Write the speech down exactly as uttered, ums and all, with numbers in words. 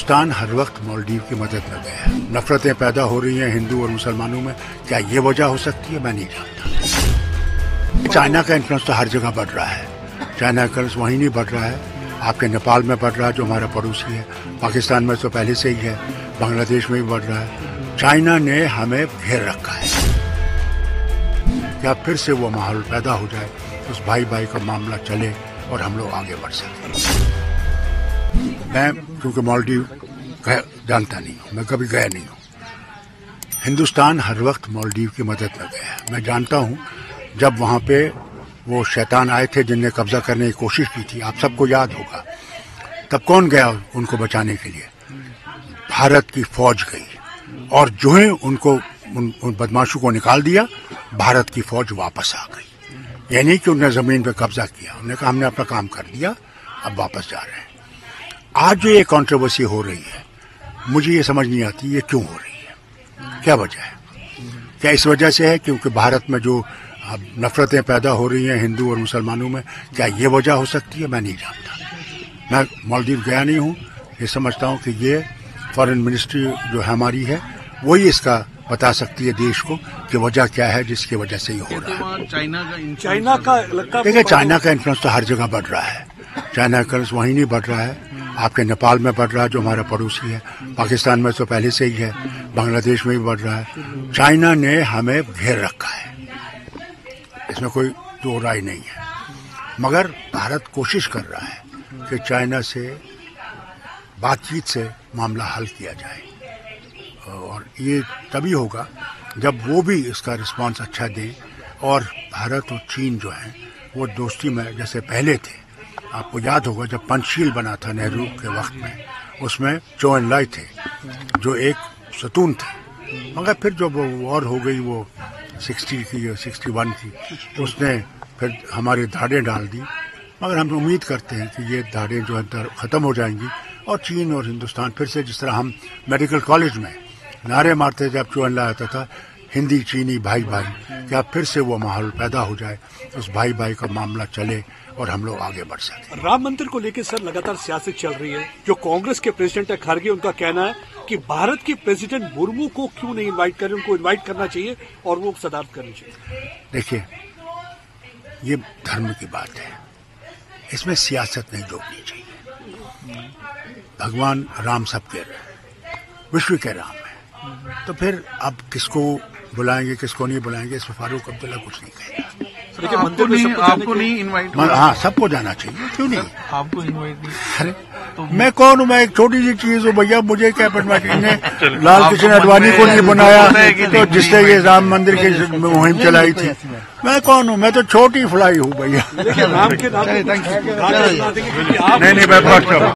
हिंदुस्तान हर वक्त मालदीव की मदद में गया है। नफरतें पैदा हो रही हैं हिंदू और मुसलमानों में, क्या ये वजह हो सकती है? मैं नहीं जानता। चाइना का इन्फ्लुएंस तो हर जगह बढ़ रहा है। चाइना का इन्फ्लुएंस वहीं नहीं बढ़ रहा है, आपके नेपाल में बढ़ रहा है जो हमारा पड़ोसी है, पाकिस्तान में तो पहले से ही है, बांग्लादेश में भी बढ़ रहा है। चाइना ने हमें घेर रखा है। क्या फिर से वो माहौल पैदा हो जाए, उस भाई भाई का मामला चले और हम लोग आगे बढ़ सकें? मैं क्योंकि मालदीव जानता नहीं हूँ, मैं कभी गया नहीं हूँ। हिंदुस्तान हर वक्त मालदीव की मदद में गया है। मैं जानता हूँ जब वहाँ पे वो शैतान आए थे जिनने कब्जा करने की कोशिश की थी, आप सबको याद होगा, तब कौन गया उनको बचाने के लिए? भारत की फौज गई और जो है उनको उन, उन बदमाशों को निकाल दिया, भारत की फौज वापस आ गई। यानी कि उन्होंने जमीन पे कब्जा किया, उन्होंने कहा हमने अपना काम कर दिया, अब वापस जा रहे हैं। आज जो ये कंट्रोवर्सी हो रही है, मुझे ये समझ नहीं आती ये क्यों हो रही है, क्या वजह है? क्या इस वजह से है क्योंकि भारत में जो नफरतें पैदा हो रही हैं हिंदू और मुसलमानों में, क्या ये वजह हो सकती है? मैं नहीं जानता। मैं मालदीव गया नहीं हूँ, ये समझता हूँ कि ये फॉरेन मिनिस्ट्री जो है हमारी है, वही इसका बता सकती है देश को कि वजह क्या है जिसकी वजह से ये हो रहा है। चाइना का चाइना का देखिए, चाइना का इन्फ्लुएंस तो हर जगह बढ़ रहा है। चाइना का इन्फ्लुएंस वहीं नहीं बढ़ रहा है, आपके नेपाल में बढ़ रहा है जो हमारा पड़ोसी है, पाकिस्तान में तो पहले से ही है, बांग्लादेश में भी बढ़ रहा है। चाइना ने हमें घेर रखा है, इसमें कोई दो राय नहीं है। मगर भारत कोशिश कर रहा है कि चाइना से बातचीत से मामला हल किया जाए, और ये तभी होगा जब वो भी इसका रिस्पांस अच्छा दे। और भारत और चीन जो है वो दोस्ती में जैसे पहले थे, आपको याद होगा जब पंचशील बना था नेहरू के वक्त में, उसमें चो एन लाई थे जो एक सतून थे। मगर फिर जब वो वॉर हो गई, वो सिक्सटी की या सिक्सटी वन की, उसने फिर हमारी धाड़ें डाल दी। मगर हम उम्मीद करते हैं कि ये धाड़ें जो है ख़त्म हो जाएंगी और चीन और हिंदुस्तान फिर से, जिस तरह हम मेडिकल कॉलेज में नारे मारते जब चो एन लाई आता था, हिंदी चीनी भाई भाई, क्या फिर से वो माहौल पैदा हो जाए, उस भाई भाई का मामला चले और हम लोग आगे बढ़ सकें। राम मंदिर को लेकर सर लगातार सियासत चल रही है। जो कांग्रेस के प्रेसिडेंट है खड़गे, उनका कहना है कि भारत की प्रेसिडेंट मुर्मू को क्यों नहीं इनवाइट करें, उनको इनवाइट करना चाहिए और वो सदारत करनी चाहिए। देखिए, ये धर्म की बात है, इसमें सियासत नहीं जोड़नी चाहिए। भगवान राम सबके विश्व के राम है, तो फिर अब किसको बुलाएंगे किसको नहीं बुलाएंगे, इसमें फारूक अब्दुल्ला कुछ नहीं कहेगा। देखिए, मंदिर में सबको आपको नहीं इनवाइट, हाँ सबको जाना चाहिए, क्यों नहीं? आपको इनवाइट नहीं? अरे तो मैं कौन हूँ? मैं एक छोटी सी चीज हूँ भैया, मुझे क्या पता। इन्हें लाल कृष्ण अडवाणी को नहीं बनाया तो जिसने ये राम मंदिर की मुहिम चलाई थी, मैं कौन हूँ? मैं तो छोटी फ्लाई हूँ भैया। राम के नाम नहीं नहीं, मैं